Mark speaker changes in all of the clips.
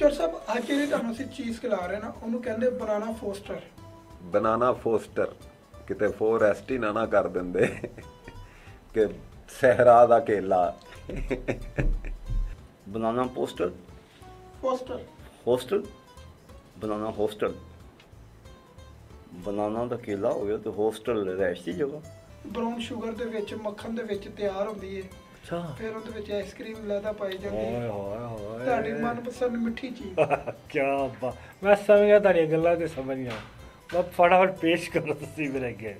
Speaker 1: ਚੋਰ ਸਾਹਿਬ ਅੱਜ ਜਿਹੜੀ ਤੁਹਾਨੂੰ ਅਸੀਂ ਚੀਜ਼ ਖਿਲਾ ਰਹੇ ਨਾ ਉਹਨੂੰ ਕਹਿੰਦੇ ਬਨਾਨਾ ਫੋਸਟਰ।
Speaker 2: ਬਨਾਨਾ ਫੋਸਟਰ ਕਿਤੇ 4ST ਨਾ ਕਰ ਦਿੰਦੇ ਕਿ ਸਹਿਰਾ ਦਾ ਕੇਲਾ।
Speaker 3: Banana poster
Speaker 1: foster
Speaker 3: hostel banana hostel banana ਦਾ ਕੇਲਾ ਹੋ ਗਿਆ ਤੇ ਹੌਸਟਲ ਰਹਿਸ਼ ਦੀ ਜਗ੍ਹਾ।
Speaker 1: ਬਰਾਊਨ ਸ਼ੂਗਰ ਦੇ ਵਿੱਚ ਮੱਖਣ ਦੇ ਵਿੱਚ ਤਿਆਰ ਹੁੰਦੀ ਹੈ।
Speaker 3: ਅੱਛਾ
Speaker 1: ਫਿਰ ਉਹਦੇ ਵਿੱਚ ਆਈਸਕ੍ਰੀਮ ਲੈਦਾ ਪਾਈ ਜਾਂਦੀ
Speaker 3: ਓਏ
Speaker 1: ਹੈ।
Speaker 3: ਹੋਏ ਹੋਏ
Speaker 1: ਤੁਹਾਡੀ ਮਨਪਸੰਦ ਮਿੱਠੀ ਚੀਜ਼।
Speaker 4: ਕੀ ਬਾਤ, ਮੈਂ ਸਮਝ ਗਿਆ ਤੁਹਾਡੀਆਂ ਗੱਲਾਂ ਤੇ ਸਮਝ ਗਿਆ। ਮੈਂ ਫਟਾਫਟ ਪੇਸ਼ ਕਰੋ ਤੁਸੀਂ ਮੇਰੇ ਅੱਗੇ।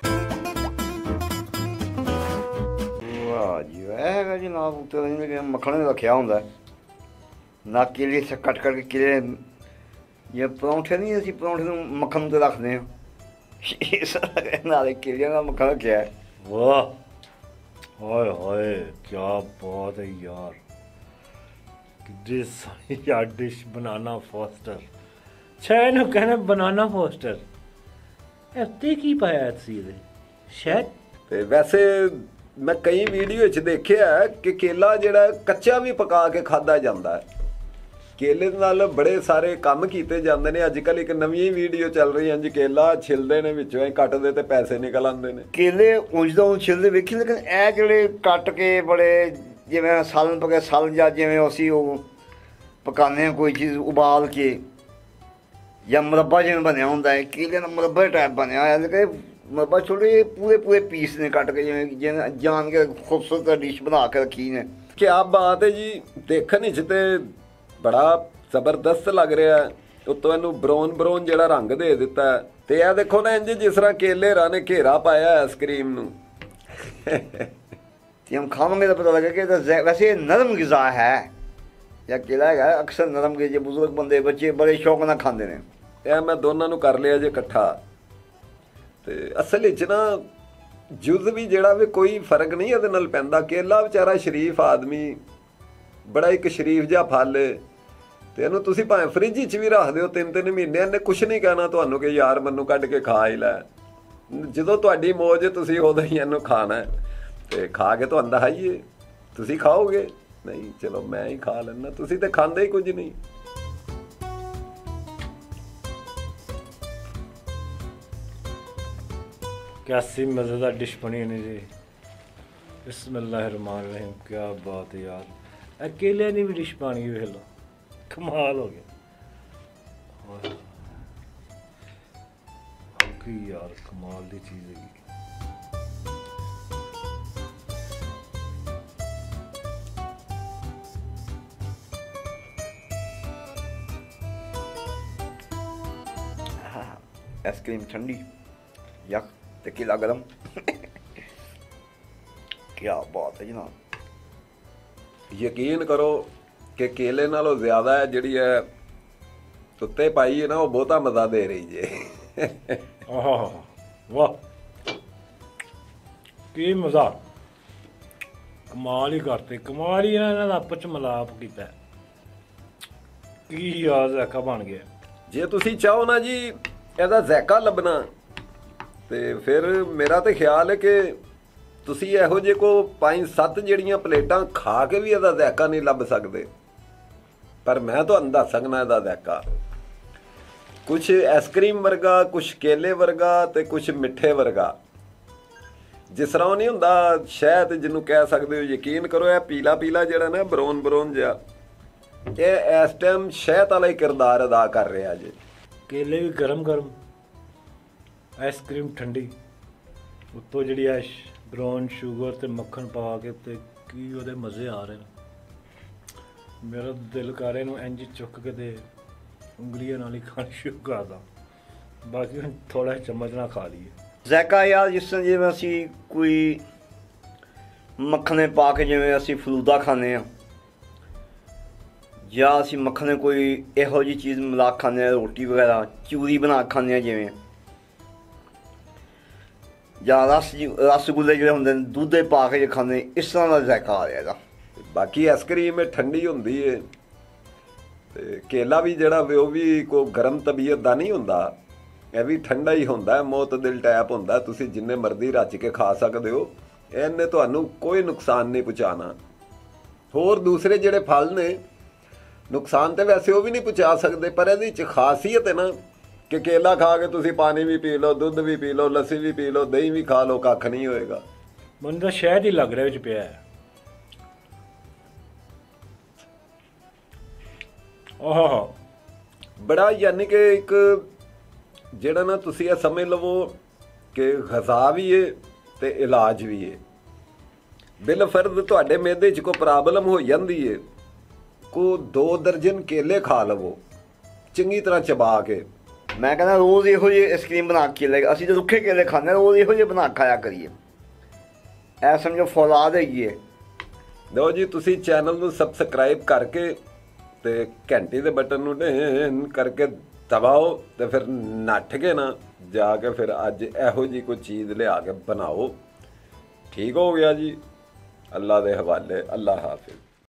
Speaker 3: ਵਾਹ ਜੀ ਇਹ ਹੈਗਾ ਜੀ ਨਾ ਉੱਤੇ ਜਿਵੇਂ ਮੱਖਣ ਨੇ ਰੱਖਿਆ ਹੁੰਦਾ ਨਾ ਕੇਲੇ ਸੇ ਕੱਟ ਕਰਕੇ ਕੇਲੇ ਇਹ ਪਰੌਂਠੇ ਨਹੀਂ ਅਸੀਂ ਪਰੌਂਠੇ ਨੂੰ ਮੱਖਣ ਤੇ ਰੱਖਦੇ ਹਾਂ ਇਸ ਨਾਲੇ ਕੇਲਿਆਂ ਦਾ ਮੱਖਣ ਰੱਖਿਆ ਹੈ।
Speaker 4: ਵਾਹ ਹਾਏ ਹਾਏ ਕੀ ਬਾਤ ਹੈ ਯਾਰ, ਕਿੱਡੀ ਸੋਹਣੀ ਯਾਰ ਡਿਸ਼ ਬਨਾਨਾ ਫੋਸਟਰ। ਛੇ ਨੂੰ ਕਹਿੰਦੇ ਬਨਾਨਾ ਫੋਸਟਰ। ਇਹ ਤੇ ਕੀ ਪਾਇਆ ਤੁਸੀਂ ਇਹਦੇ? ਸ਼ਹਿਦ?
Speaker 2: ਤੇ ਵੈਸੇ ਮੈਂ ਕਈ ਵੀਡੀਓ 'ਚ ਦੇਖਿਆ ਕਿ ਕੇਲਾ ਜਿਹੜਾ ਕੱਚਾ ਵੀ ਪਕਾ ਕੇ ਖਾਧਾ ਜਾਂਦਾ ਹੈ। ਕੇਲੇ ਦੇ ਨਾਲ ਬੜੇ ਸਾਰੇ ਕੰਮ ਕੀਤੇ ਜਾਂਦੇ ਨੇ। ਅੱਜ ਕੱਲ੍ਹ ਇੱਕ ਨਵੀਂ ਵੀਡੀਓ ਚੱਲ ਰਹੀ ਹੈ ਜੀ, ਕੇਲਾ ਛਿਲਦੇ ਨੇ ਵਿੱਚੋਂ ਹੀ ਕੱਟਦੇ ਤੇ ਪੈਸੇ ਨਿਕਲ ਆਉਂਦੇ ਨੇ।
Speaker 3: ਕੇਲੇ ਉਂਝ ਤਾਂ ਛਿਲਦੇ ਵੇਖੀ, ਲੇਕਿਨ ਇਹ ਜਿਹੜੇ ਕੱਟ ਕੇ ਬੜੇ ਜਿਵੇਂ ਸਾਲਨ ਪਕੇ ਸਾਲਨ ਜਾਂ ਜਿਵੇਂ ਅਸੀਂ ਉਹ ਪਕਾਉਂਦੇ ਹਾਂ ਕੋਈ ਚੀਜ਼ ਉਬਾਲ ਕੇ ਜਾਂ ਮੁਰੱਬਾ ਜਿਵੇਂ ਬਣਿਆ ਹੁੰਦਾ ਹੈ, ਕੇਲੇ ਦਾ ਮੁਰੱਬਾ ਟਾਈਪ ਬਣਿਆ ਹੋਇਆ। ਲੇਕਿਨ ਮੁਰੱਬਾ ਛੋਟੇ ਪੂਰੇ ਪੂਰੇ ਪੀਸ ਨੇ ਕੱਟ ਕੇ ਜਿਵੇਂ ਜਾਣ ਕੇ ਖੂਬਸੂਰਤ ਡਿਸ਼ ਬਣਾ ਕੇ ਰੱਖੀ ਨੇ।
Speaker 2: ਕਿਆ ਬਾਤ ਹੈ ਜੀ, ਦੇਖਣ ਵਿੱਚ ਤੇ ਬੜਾ ਜ਼ਬਰਦਸਤ ਲੱਗ ਰਿਹਾ ਹੈ। ਉੱਤੋਂ ਇਹਨੂੰ ਬਰਾਊਨ ਜਿਹੜਾ ਰੰਗ ਦੇ ਦਿੱਤਾ ਤੇ ਇਹ ਦੇਖੋ ਨਾ ਇੰਜ ਜਿਸ ਤਰ੍ਹਾਂ ਕੇਲੇ ਨੇ ਘੇਰਾ ਪਾਇਆ ਆਈਸਕ੍ਰੀਮ ਨੂੰ।
Speaker 3: ਤੇ ਹਮ ਖਾਵਾਂਗੇ ਤਾਂ ਪਤਾ ਲੱਗेगा ਕਿ ਵੈਸੇ ਨਰਮ ਗਿਜ਼ਾ ਹੈ ਜਾਂ ਕੇਲਾ ਹੈਗਾ। ਅਕਸਰ ਨਰਮ ਗਿਜ਼ੇ ਬਜ਼ੁਰਗ ਬੰਦੇ ਬੱਚੇ ਬੜੇ ਸ਼ੌਕ ਨਾਲ ਖਾਂਦੇ ਨੇ।
Speaker 2: ਇਹ ਮੈਂ ਦੋਨਾਂ ਨੂੰ ਕਰ ਲਿਆ ਜੇ ਇਕੱਠਾ। ਤੇ ਅਸਲ ਵਿੱਚ ਨਾ ਜੁਜ਼ ਵੀ ਜਿਹੜਾ ਵੀ ਕੋਈ ਫਰਕ ਨਹੀਂ ਇਹਦੇ ਨਾਲ ਪੈਂਦਾ। ਕੇਲਾ ਵਿਚਾਰਾ ਸ਼ਰੀਫ ਆਦਮੀ, ਬੜਾ ਇੱਕ ਸ਼ਰੀਫ ਜਿਹਾ ਫਲ ਤੇ ਇਹਨੂੰ ਤੁਸੀਂ ਭਾਵੇਂ ਫ੍ਰਿਜ 'ਚ ਵੀ ਰੱਖ ਦਿਓ 3-3 ਮਹੀਨੇ, ਇਹਨੇ ਕੁਛ ਨਹੀਂ ਕਹਿਣਾ ਤੁਹਾਨੂੰ ਕਿ ਯਾਰ ਮੈਨੂੰ ਕੱਢ ਕੇ ਖਾ ਹੀ ਲੈ। ਜਦੋਂ ਤੁਹਾਡੀ ਮੌਜ ਤੁਸੀਂ ਉਦੋਂ ਹੀ ਇਹਨੂੰ ਖਾਣਾ ਤੇ ਖਾ ਕੇ ਤੁਹਾਨੂੰ ਦਿਖਾਈਏ। ਤੁਸੀਂ ਖਾਓਗੇ? ਨਹੀਂ, ਚਲੋ ਮੈਂ ਹੀ ਖਾ ਲੈਣਾ, ਤੁਸੀਂ ਤੇ ਖਾਂਦੇ ਹੀ ਕੁਝ ਨਹੀਂ।
Speaker 4: कैसी मज़ेदार डिश बनी है जी। बिस्मिल्लाहिर्रहमानिर्रहीम। क्या बात है यार, अकेले नहीं भी डिश बनी हुई है, लो कमाल हो गया। वाकई यार कमाल की चीज़ है।
Speaker 3: आइसक्रीम ठंडी यक ते केला गरम। क्या बात है जनाब।
Speaker 2: ਯਕੀਨ ਕਰੋ ਕਿ ਕੇਲੇ ਨਾਲੋਂ ਜ਼ਿਆਦਾ ਜਿਹੜੀ ਹੈ ਉੱਤੇ ਪਾਈ ਹੈ ਨਾ, ਉਹ ਬਹੁਤਾ ਮਜ਼ਾ ਦੇ ਰਹੀ ਜੇ।
Speaker 4: वाह की मज़ा, कमाल ही करते, कमाल ही इन्होंने आपस च मिलाप किया। की यार ज़ायका बन गया।
Speaker 2: ਜੇ ਤੁਸੀਂ ਚਾਹੋ ਨਾ ਜੀ ਇਹਦਾ ਜ਼ਾਇਕਾ ਲੱਭਣਾ ਤੇ ਫਿਰ ਮੇਰਾ ਤੇ ਖਿਆਲ ਹੈ ਕਿ ਤੁਸੀਂ ਇਹੋ ਜਿਹੇ ਕੋ 5-7 ਜਿਹੜੀਆਂ ਪਲੇਟਾਂ ਖਾ ਕੇ ਵੀ ਇਹਦਾ ਜ਼ਾਇਕਾ ਨਹੀਂ ਲੱਭ ਸਕਦੇ। ਪਰ ਮੈਂ ਤੁਹਾਨੂੰ ਦੱਸ ਸਕਦਾ ਇਹਦਾ ਜ਼ਾਇਕਾ ਕੁਛ ਆਈਸਕ੍ਰੀਮ ਵਰਗਾ, ਕੁਛ ਕੇਲੇ ਵਰਗਾ ਤੇ ਕੁਛ ਮਿੱਠੇ ਵਰਗਾ। ਜਿਸ ਤਰ੍ਹਾਂ ਉਹ ਨਹੀਂ ਹੁੰਦਾ ਸ਼ਹਿਦ ਜਿਹਨੂੰ ਕਹਿ ਸਕਦੇ ਹੋ। ਯਕੀਨ ਕਰੋ ਇਹ ਪੀਲਾ ਪੀਲਾ ਜਿਹੜਾ ਨਾ ਬਰਾਊਨ ਜਿਹਾ, ਇਹ ਇਸ ਟਾਈਮ ਸ਼ਹਿਦ ਵਾਲਾ ਹੀ ਕਿਰਦਾਰ ਅਦਾ ਕਰ ਰਿਹਾ ਜੇ।
Speaker 4: केले भी गरम गरम, आइसक्रीम ठंडी, उत्तों जी ब्राउन शुगर ते मक्खन पा के ते की ਉਹਦੇ मज़े आ रहे हैं। मेरा दिल कर रहा है इंज चुक के ते ਉਂਗਲੀਆਂ ਨਾਲ ਹੀ ਖਾਣੀ ਸ਼ੁਰੂ ਕਰਦਾ। ਬਾਕੀ ਹੁਣ ਥੋੜਾ ਚਮਚ ਨਾਲ ਖਾ ਲਈਏ।
Speaker 3: ਜ਼ਾਇਕਾ ਯਾਰ ਜਿਸ ਤਰ੍ਹਾਂ ਜਿਵੇਂ ਅਸੀਂ ਕੋਈ ਮੱਖਣੇ ਪਾ ਕੇ ਜਿਵੇਂ ਅਸੀਂ ਫਲੂਦਾ ਖਾਂਦੇ ਹਾਂ ਜਾਂ ਅਸੀਂ ਮੱਖਣੇ ਕੋਈ ਇਹੋ ਜਿਹੀ ਚੀਜ਼ ਮਿਲਾ ਖਾਂਦੇ ਹਾਂ, ਰੋਟੀ ਵਗੈਰਾ ਚੂਰੀ ਬਣਾ ਖਾਂਦੇ ਹਾਂ ਜਿਵੇਂ, ਜਾਂ ਰਸਗੁੱਲੇ ਜਿਹੜੇ ਹੁੰਦੇ ਨੇ ਦੁੱਧ ਦੇ ਪਾ ਕੇ ਜੇ ਖਾਂਦੇ, ਇਸ ਤਰ੍ਹਾਂ ਦਾ ਜ਼ਾਇਕਾ ਆ ਰਿਹਾ ਇਹਦਾ।
Speaker 2: ਬਾਕੀ ਆਈਸਕ੍ਰੀਮ ਇਹ ਠੰਡੀ ਹੁੰਦੀ ਏ ਤੇ ਕੇਲਾ ਵੀ ਜਿਹੜਾ ਵੇ ਉਹ ਵੀ ਕੋਈ ਗਰਮ ਤਬੀਅਤ ਦਾ ਨਹੀਂ ਹੁੰਦਾ, ਇਹ ਵੀ ਠੰਡਾ ਹੀ ਹੁੰਦਾ, ਮੁਤਦਿਲ ਟਾਈਪ ਹੁੰਦਾ। ਤੁਸੀਂ ਜਿੰਨੇ ਮਰਜ਼ੀ ਰਚ ਕੇ ਖਾ ਸਕਦੇ ਹੋ, ਇਹਨੇ ਤੁਹਾਨੂੰ ਕੋਈ ਨੁਕਸਾਨ ਨਹੀਂ ਪਹੁੰਚਾਉਣਾ। ਹੋਰ ਦੂਸਰੇ ਜਿਹੜੇ ਫਲ ਨੇ ਨੁਕਸਾਨ ਤੇ ਵੈਸੇ ਉਹ ਵੀ ਨਹੀਂ ਪਹੁੰਚਾ ਸਕਦੇ, ਪਰ ਇਹਦੀ ਚ ਖਾਸੀਅਤ ਹੈ ਨਾ ਕਿ ਕੇਲਾ ਖਾ ਕੇ ਤੁਸੀਂ ਪਾਣੀ ਵੀ ਪੀ ਲਓ, ਦੁੱਧ ਵੀ ਪੀ ਲਓ, ਲੱਸੀ ਵੀ ਪੀ ਲਓ, ਦਹੀਂ ਵੀ ਖਾ ਲਓ, ਕੱਖ ਨਹੀਂ ਹੋਏਗਾ।
Speaker 4: ਮੈਨੂੰ ਤਾਂ ਸ਼ਹਿਦ ਹੀ ਲੱਗ ਰਿਹਾ ਵਿੱਚ ਪਿਆ ਹੈ। ਆਹ
Speaker 2: ਬੜਾ ਯਾਨੀ ਕਿ ਇੱਕ ਜਿਹੜਾ ਨਾ ਤੁਸੀਂ ਇਹ ਸਮਝ ਲਵੋ ਕਿ ਗ਼ਜ਼ਾ ਵੀ ਏ ਤੇ ਇਲਾਜ ਵੀ ਏ। ਬਿਲ ਫਰਜ਼ ਤੁਹਾਡੇ ਮਿਹਦੇ 'ਚ ਕੋਈ ਪ੍ਰੋਬਲਮ ਹੋ ਜਾਂਦੀ ਏ, ਕੋ 2 ਦਰਜਨ ਕੇਲੇ ਖਾ ਲਵੋ ਚੰਗੀ ਤਰ੍ਹਾਂ ਚਬਾ ਕੇ।
Speaker 3: ਮੈਂ ਕਹਿੰਦਾ ਰੋਜ਼ ਇਹੋ ਜਿਹੇ ਆਈਸਕ੍ਰੀਮ ਬਣਾ ਕੇ ਲੈ, ਅਸੀਂ ਤਾਂ ਰੁੱਖੇ ਕੇਲੇ ਖਾਂਦੇ, ਰੋਜ਼ ਇਹੋ ਜਿਹੇ ਬਣਾ ਖਾਇਆ ਕਰੀਏ। ਇਹ ਸਮਝੋ ਫੌਲਾਦ ਹੈਗੀ ਹੈ।
Speaker 2: ਲਓ ਜੀ, ਤੁਸੀਂ ਚੈਨਲ ਨੂੰ ਸਬਸਕ੍ਰਾਈਬ ਕਰਕੇ ਤੇ ਘੰਟੀ ਦੇ ਬਟਨ ਨੂੰ ਢੇਨ ਕਰਕੇ ਦਬਾਓ ਤੇ ਫਿਰ ਨੱਠ ਕੇ ਨਾ ਜਾ ਕੇ ਫਿਰ ਅੱਜ ਇਹੋ ਜਿਹੀ ਕੋਈ ਚੀਜ਼ ਲਿਆ ਕੇ ਬਣਾਓ। ਠੀਕ ਹੋ ਗਿਆ ਜੀ, ਅੱਲਾ ਦੇ ਹਵਾਲੇ। ਅੱਲਾ ਹਾਫਿਜ਼।